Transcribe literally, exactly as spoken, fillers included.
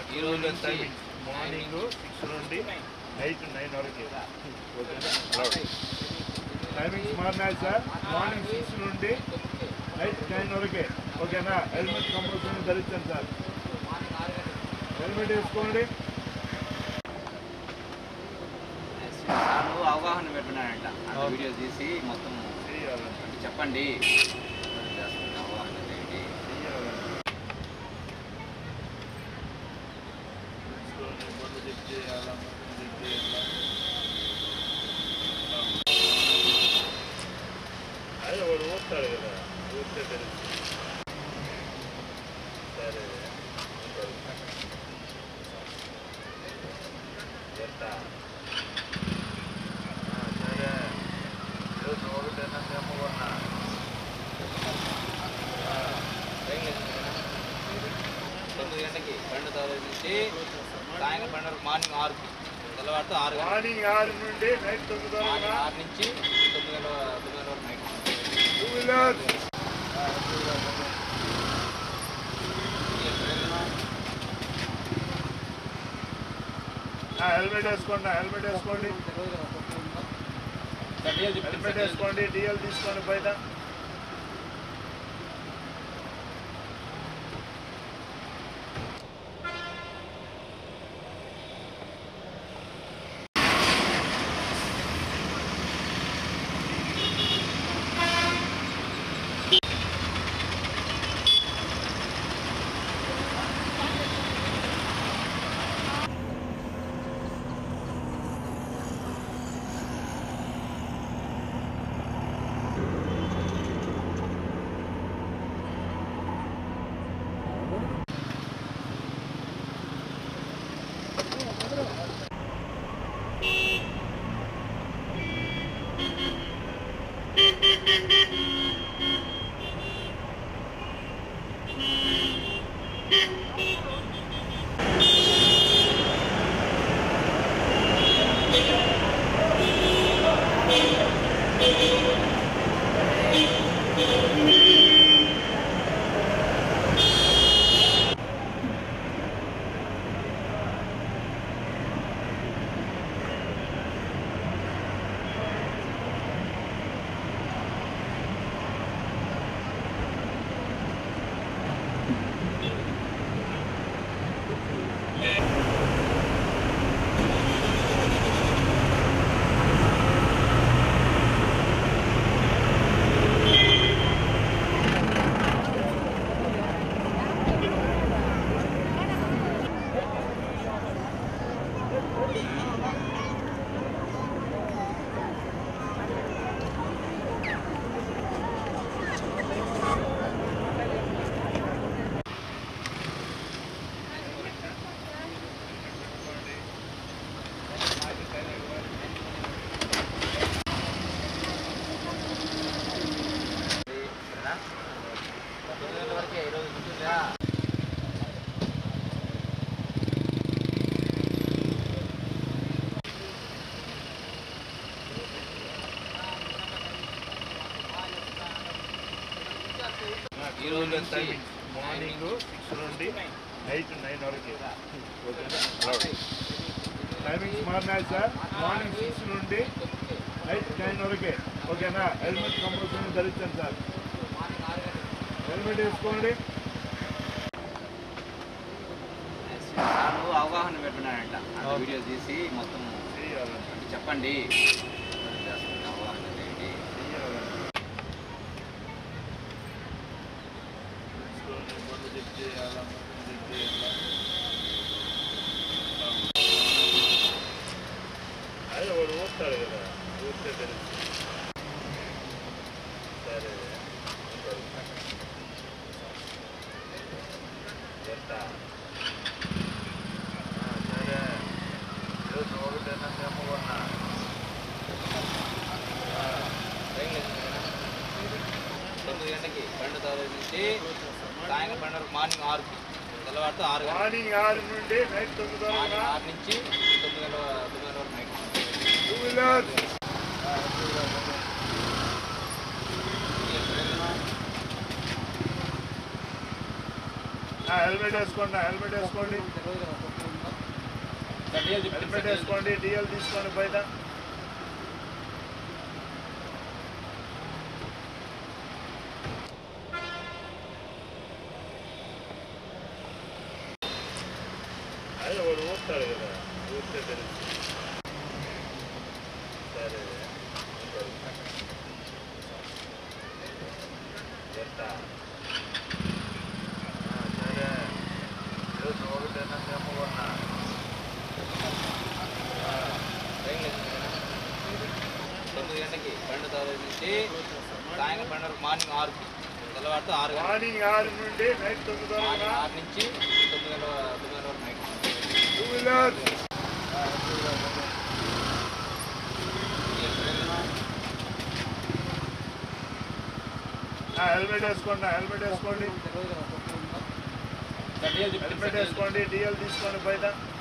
ఈరోజు timings morning six నుండి night nine వరకు టైమింగ్స్ మారినాయి సార్. మార్నింగ్ సిక్స్ నుండి నైట్ నైన్ వరకే ఓకేనా. హెల్మెట్ కంపల్సరీ ధరించండి సార్. హెల్మెట్ వేసుకోండి. అవగాహన పెట్టినాడంట వీడియో తీసి మొత్తం చెప్పండి. అవగాహన చేయండి. అదే వాడు ఊపుతాడు కదా, ఊపితే తెలుసు. సరే చెప్తా. సరే ఈరోజు ఒకటైనా మేము కొన్నా తొమ్మిది గంటకి బండి తొలగి నుంచి సాయంత్రం బండి మార్నింగ్ ఆరుకి తెల్లవారితో ఆరు మార్నింగ్ ఆరు నుండి నైట్ తొమ్మిది వరకు ఆరు నుంచి తొమ్మిది గంటల తొమ్మిది గంటల వరకు నైట్ టూ వీలర్స్. హెల్మెట్ వేసుకోండి. హెల్మెట్ వేసుకోండి. హెల్మెట్ వేసుకోండి. డిఎల్ తీసుకోండి బయట. ఈరోజు టైమింగ్స్ మార్నింగ్ సిక్స్ నుండి నైట్ నైన్ వరకు టైమింగ్స్ మారినాయి సార్. మార్నింగ్ సిక్స్ నుండి నైట్ నైన్ వరకే ఓకేనా. హెల్మెట్ కంపల్సరీ ధరించండి సార్. హెల్మెట్ వేసుకోండి. అవగాహన పెట్టినాడంట వీడియో తీసి మొత్తం చెప్పండి. అవగాహన చేయండి. అదే వాడు ఊపుతాడు కదా, ఊపితే తెలుసు. సరే చెప్తా. సరే ఈరోజు ఒకటైనా మేము కొన్నా తొమ్మిది గంటకి బండి తొలగి నుంచి సాయంత్రం బండి మార్నింగ్ ఆరుకి తెల్లవారితో ఆరు మార్నింగ్ ఆరు నుండి నైట్ తొమ్మిది వరకు ఆరు నుంచి తొమ్మిది గంటల తొమ్మిది గంటల వరకు నైట్ టూ వీలర్స్. హెల్మెట్ వేసుకోండి హెల్మెట్ వేసుకోండి హెల్మెట్ వేసుకోండి డిఎల్ తీసుకోండి బయట అదే వాడు ఊస్తాడు కదా ఊస్తే తెలుసు సరే ఎంత సరే ఈరోజు ఒకటైనా చెప్పకుండా తొమ్మిది గంటలకి బండి తాలూకు నుంచి సాయంత్రం బండి వరకు మార్నింగ్ ఆరుకి తెల్లవారితో ఆరు గంటలకు మార్నింగ్ ఆరు నుండి నైట్ తొమ్మిది మార్నింగ్ వరకు ఆరు నుంచి తొమ్మిది గంటల తొమ్మిది గంటల వరకు నైట్ టూ వీలర్ హెల్మెట్ వేసుకోండి హెల్మెట్ వేసుకోండి హెల్మెట్ వేసుకోండి డిఎల్ తీసుకోండి బయట